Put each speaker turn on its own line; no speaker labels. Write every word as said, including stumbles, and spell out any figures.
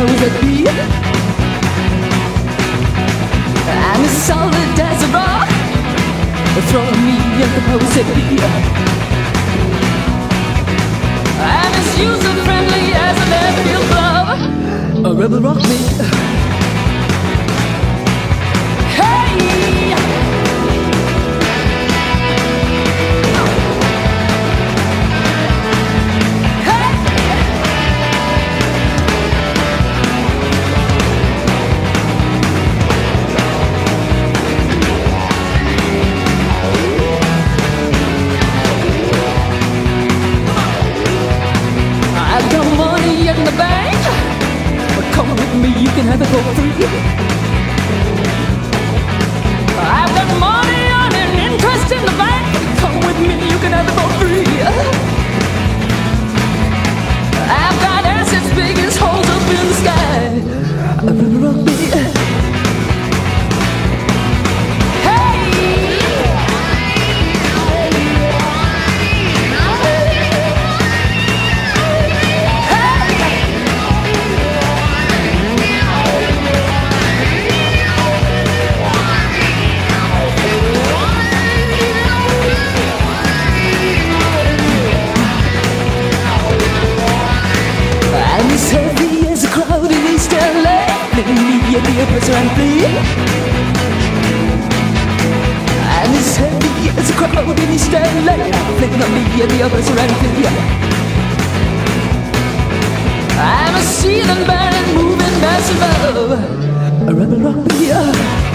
powers that be. I'm as solid as a rock, throwing me at the powers that be. I'm as user-friendly as an airfield glove. A rebel rock me. Hey! Come with me, you can have it for free. I've got money on an interest in the bank. Come with me, you can have it for free. I've got assets big as holes up in the sky. A river rock me. As heavy as a crowd in East L A, letting me be the oppressor and flee. I'm as heavy as a crowd in East L A, letting me be the oppressor and flee. I'm a seething, burning, moving mass above, a rebel rock me.